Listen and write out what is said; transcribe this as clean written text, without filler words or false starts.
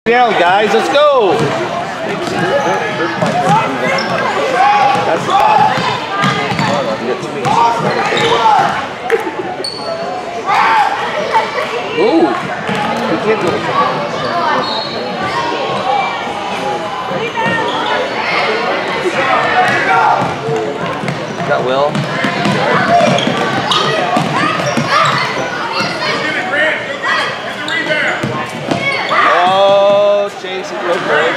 Down, guys, let's go. That's the bottom. Ooh, we can't do it. Got Will. Oh, Chase, go for it.